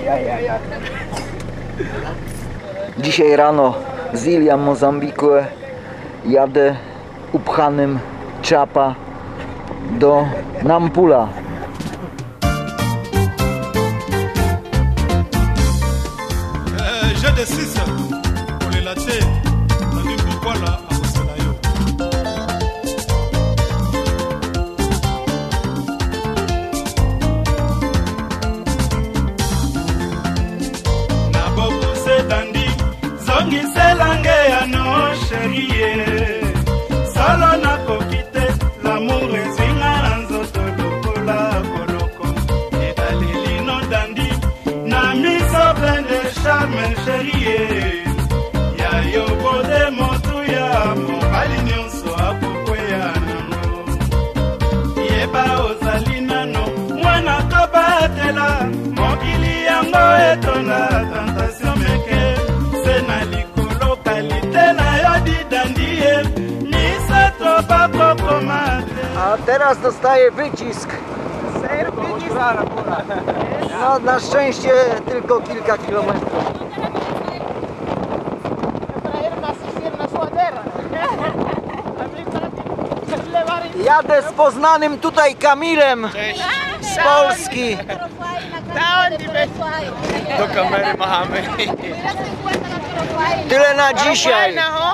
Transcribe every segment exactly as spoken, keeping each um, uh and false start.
Dzisiaj rano z Ilia, Mozambiku jadę upchanym Chapa do Nampula. J'ai des six pour les latter. On dit pourquoi là à Mosalayo. Na boku se dandi, zongi se lange ya no chérie. Solo na kokite, l'amour ezinga na nzoto lokola koloko. Edaleli no dandi, na miso plein de charme chérie. Ya yo bode motu ya mobali nyonso akokwea nango. Yeba ozali nano, mwana kobatela. Mokili yango etona tentation meke. Sena likolo kalite na yo didandie. Misato bako komate. A teraz dostaję wycisk. No, na szczęście tylko kilka kilometrów. Jadę z poznanym tutaj Kamilem z Polski. Do kamery machamy. Tyle na dzisiaj.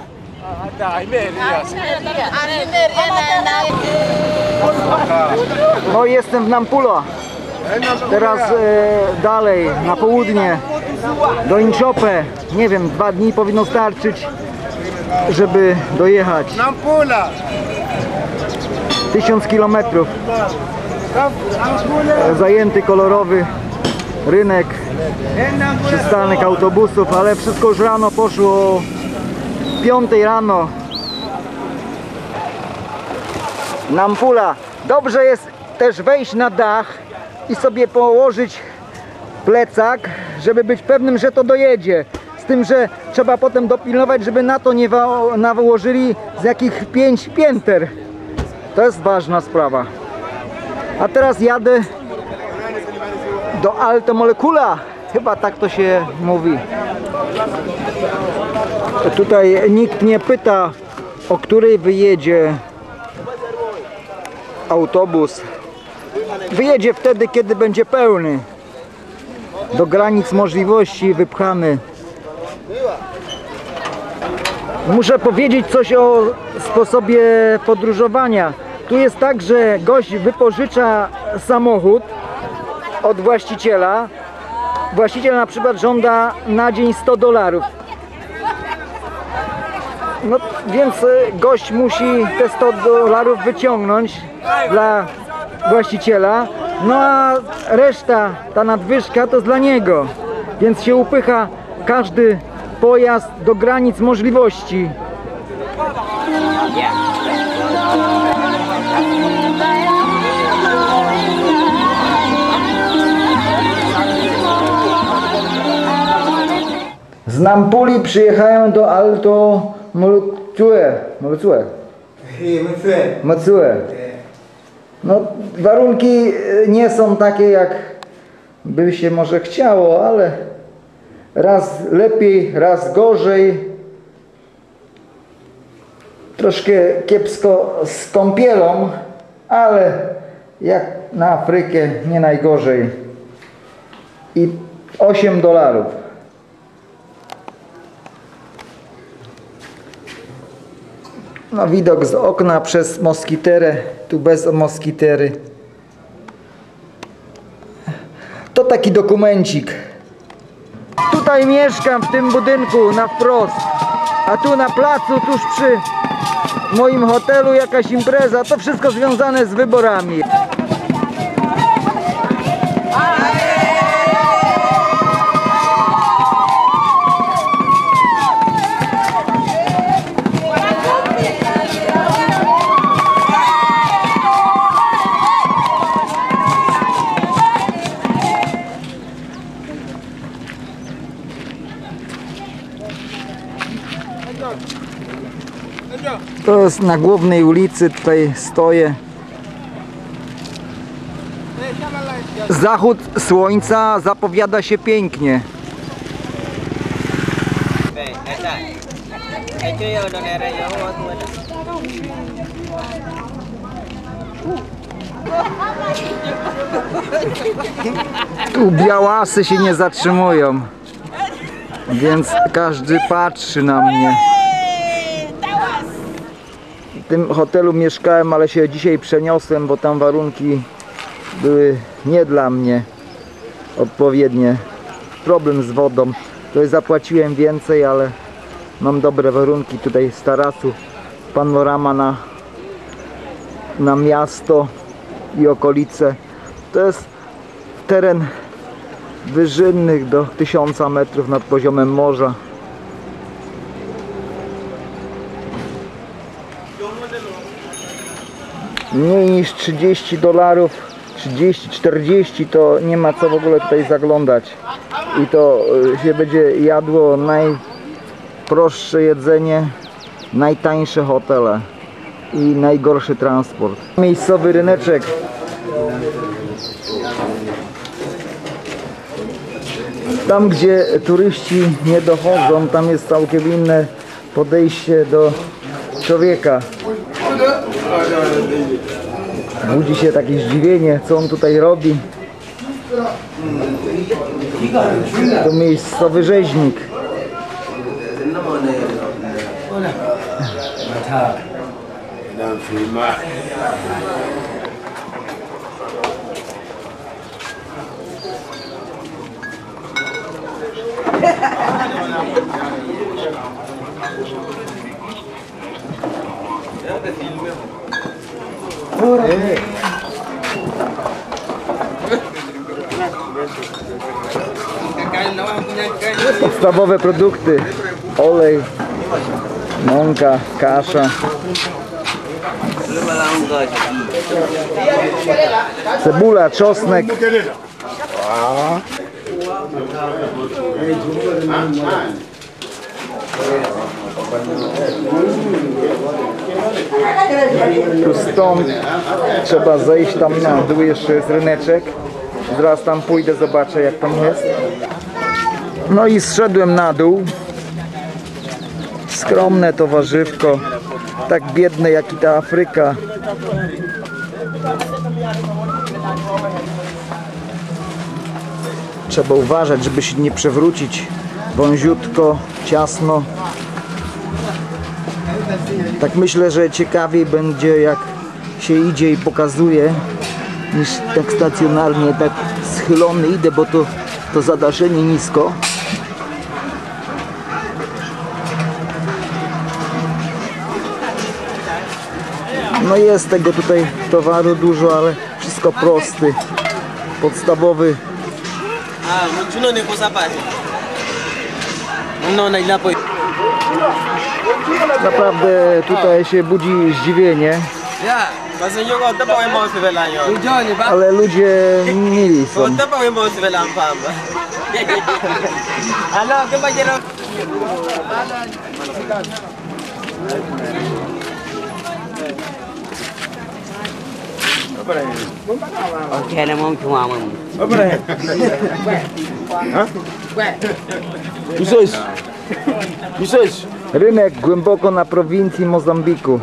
No, jestem w Nampula. Teraz e, dalej na południe do Inchope. Nie wiem, dwa dni powinno starczyć, żeby dojechać. Nampula. Tysiąc kilometrów. E, zajęty kolorowy rynek, przystanek autobusów, ale wszystko już rano poszło o piątej rano. Nampula. Dobrze jest też wejść na dach i sobie położyć plecak, żeby być pewnym, że to dojedzie. Z tym, że trzeba potem dopilnować, żeby na to nie nałożyli z jakich pięć pięter. To jest ważna sprawa. A teraz jadę do Alto Molecula. Chyba tak to się mówi. Tutaj nikt nie pyta, o której wyjedzie autobus. Wyjedzie wtedy, kiedy będzie pełny. Do granic możliwości wypchany. Muszę powiedzieć coś o sposobie podróżowania. Tu jest tak, że gość wypożycza samochód od właściciela. Właściciel na przykład żąda na dzień sto dolarów. No więc gość musi te sto dolarów wyciągnąć dla właściciela, no a reszta, ta nadwyżka to jest dla niego, więc się upycha każdy pojazd do granic możliwości. Z Nampuli przyjechają do Alto Molecue. Molecue. Molecue. No, warunki nie są takie, jak by się może chciało, ale raz lepiej, raz gorzej. Troszkę kiepsko z kąpielą, ale jak na Afrykę nie najgorzej. I osiem dolarów. No, widok z okna przez moskiterę, tu bez moskitery. To taki dokumencik. Tutaj mieszkam w tym budynku na wprost, a tu na placu, tuż przy moim hotelu jakaś impreza. To wszystko związane z wyborami. To jest na głównej ulicy, tutaj stoję. Zachód słońca zapowiada się pięknie. Tu białasy się nie zatrzymują, więc każdy patrzy na mnie. W tym hotelu mieszkałem, ale się dzisiaj przeniosłem, bo tam warunki były nie dla mnie odpowiednie. Problem z wodą. Tutaj zapłaciłem więcej, ale mam dobre warunki tutaj z tarasu. Panorama na, na miasto i okolice. To jest teren wyżynnych do tysiąca metrów nad poziomem morza. Mniej niż trzydzieści dolarów, trzydzieści czterdzieści to nie ma co w ogóle tutaj zaglądać. I to się będzie jadło najprostsze jedzenie, najtańsze hotele i najgorszy transport. Miejscowy ryneczek. Tam, gdzie turyści nie dochodzą, tam jest całkiem inne podejście do człowieka. Budzi się takie zdziwienie, co on tutaj robi. To miejscowy rzeźnik. Podstawowe produkty: olej, mąka, kasza, cebula, czosnek. Tu stąd trzeba zejść tam na dół, jeszcze jest ryneczek. Zaraz tam pójdę, zobaczę jak tam jest. No i zszedłem na dół. Skromne to warzywko, tak biedne jak i ta Afryka. Trzeba uważać, żeby się nie przewrócić. Wąziutko, ciasno. Tak myślę, że ciekawiej będzie jak się idzie i pokazuje, niż tak stacjonarnie, tak schylony idę, bo to, to zadaszenie nisko. No jest tego tutaj towaru dużo, ale wszystko prosty, podstawowy. Naprawdę tutaj się budzi zdziwienie. Ale ludzie mili są. Rynek głęboko na prowincji Mozambiku.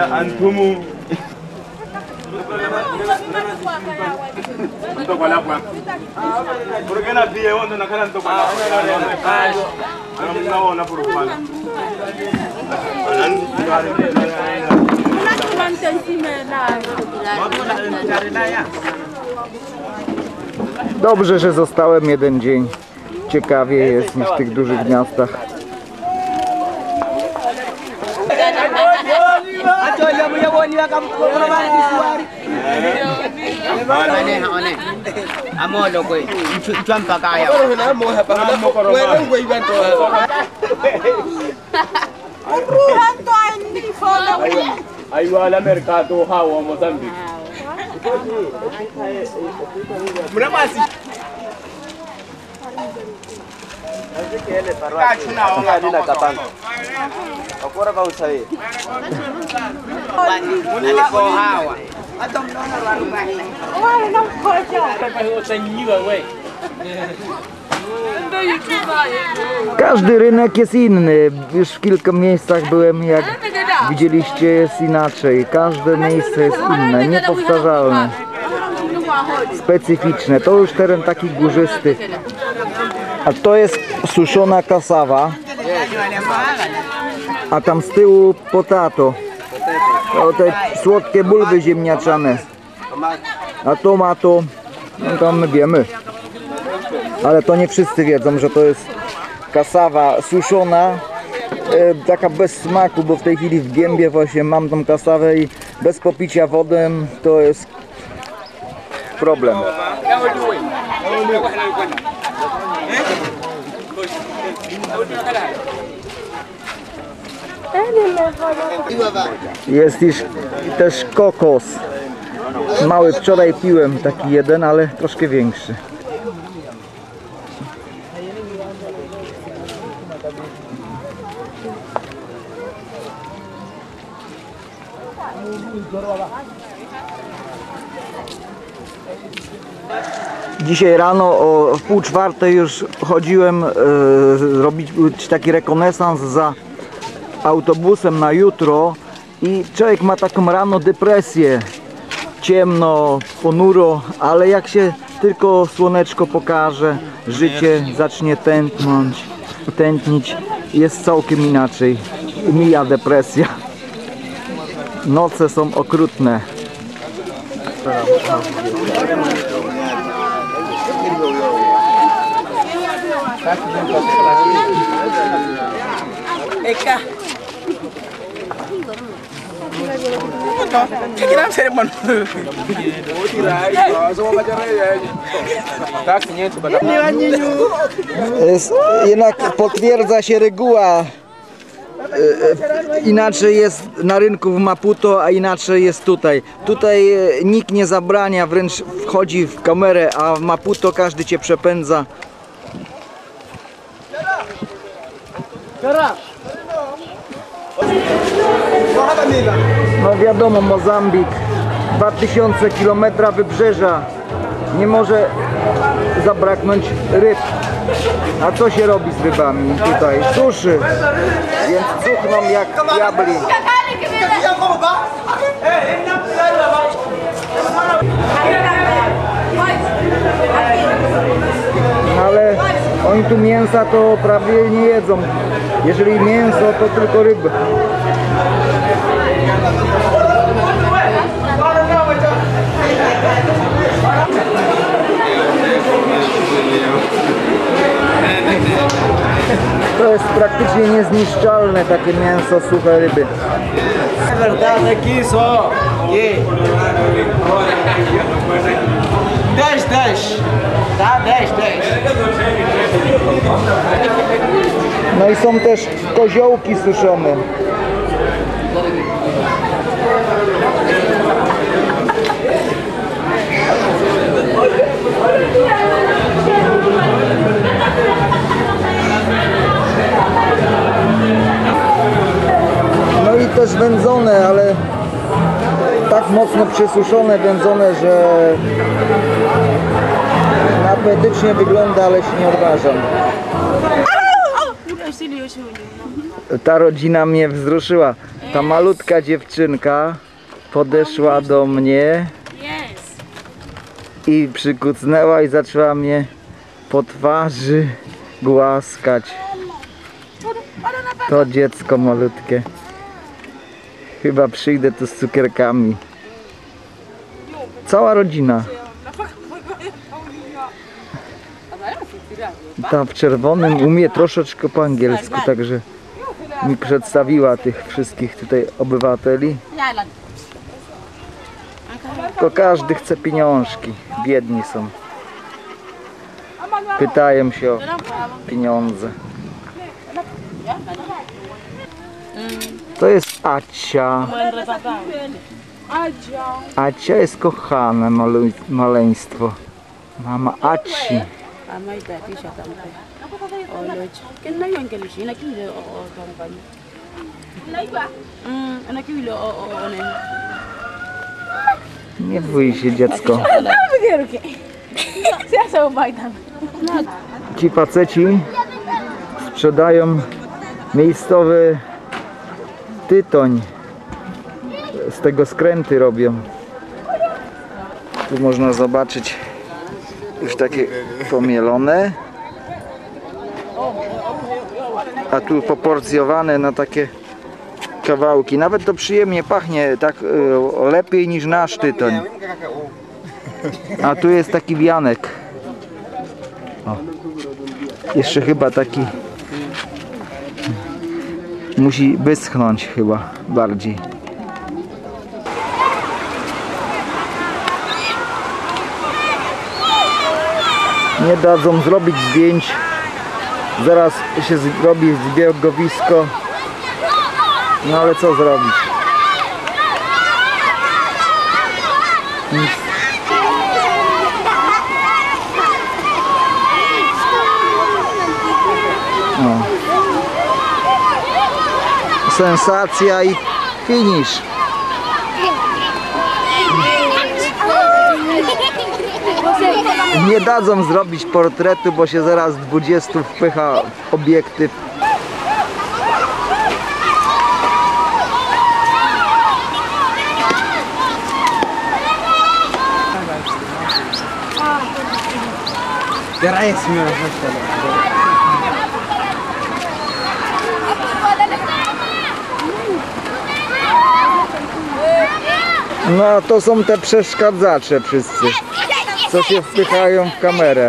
Dobrze, że zostałem jeden dzień. Ciekawie jest niż w tych dużych miastach. Ayuda al mercado hawa Mozambique. Każdy rynek jest inny. Już w kilku miejscach byłem, jak widzieliście, jest inaczej. Każde miejsce jest inne, niepowtarzalne, specyficzne. To już teren taki górzysty. A to jest suszona kasawa. A tam z tyłu potato. To te słodkie bulwy ziemniaczane. A tomato, no to my wiemy. Ale to nie wszyscy wiedzą, że to jest kasawa suszona, e, taka bez smaku, bo w tej chwili w gębie właśnie mam tą kasawę i bez popicia wodą to jest problem. Jest już też kokos. Mały, wczoraj piłem taki jeden, ale troszkę większy. Dzisiaj rano o pół czwartej już chodziłem e, robić taki rekonesans za autobusem na jutro i człowiek ma taką rano depresję, ciemno, ponuro, ale jak się tylko słoneczko pokaże, życie zacznie tętnąć, tętnić, jest całkiem inaczej, mija depresja. Noce są okrutne. Eka. Kira saya mon. Jest, jednak potwierdza się reguła. Inaczej jest na rynku w Maputo, a inaczej jest tutaj. Tutaj nikt nie zabrania, wręcz wchodzi w kamerę, a w Maputo każdy cię przepędza. No wiadomo, Mozambik, dwa tysiące kilometrów wybrzeża, nie może zabraknąć ryb. A co się robi z rybami tutaj? Suszy, więc cuchną jak diabli. Ale oni tu mięsa to prawie nie jedzą. Jeżeli mięso, to tylko ryby. To jest praktycznie niezniszczalne, takie mięso, suche ryby. Dez, dez. Tá, dez, dez. No i są też koziołki suszone. No i też wędzone, ale tak mocno przesuszone, wędzone, że apetycznie wygląda, ale się nie odważam. Ta rodzina mnie wzruszyła. Ta malutka dziewczynka podeszła do mnie i przykucnęła i zaczęła mnie po twarzy głaskać. To dziecko malutkie. Chyba przyjdę tu z cukierkami. Cała rodzina. Ta w czerwonym umie troszeczkę po angielsku, także mi przedstawiła tych wszystkich tutaj obywateli. Tylko każdy chce pieniążki, biedni są. Pytają się o pieniądze. To jest Acia. Acia jest kochane malu, maleństwo. Mama Aci. Nie bój się, dziecko. Ci faceci sprzedają miejscowy tytoń. Z tego skręty robią. Tu można zobaczyć już takie pomielone. A tu poporcjowane na takie kawałki. Nawet to przyjemnie pachnie, tak y, lepiej niż nasz tytoń. A tu jest taki wianek. O. Jeszcze chyba taki musi wyschnąć chyba bardziej. Nie dadzą zrobić zdjęć. Zaraz się zrobi zbiegowisko. No ale co zrobić? Nic. No. Sensacja i finish. Nie dadzą zrobić portretu, bo się zaraz dwudziestu wpycha w obiektyw. No to są te przeszkadzacze wszyscy, co się wpychają w kamerę.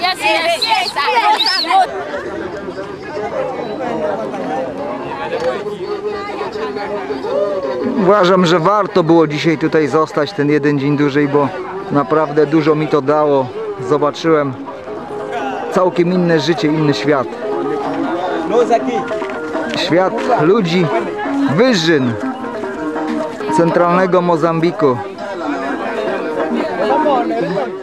Uważam, że warto było dzisiaj tutaj zostać ten jeden dzień dłużej, bo naprawdę dużo mi to dało. Zobaczyłem całkiem inne życie, inny świat. Świat ludzi, wyżyn centralnego Mozambiku.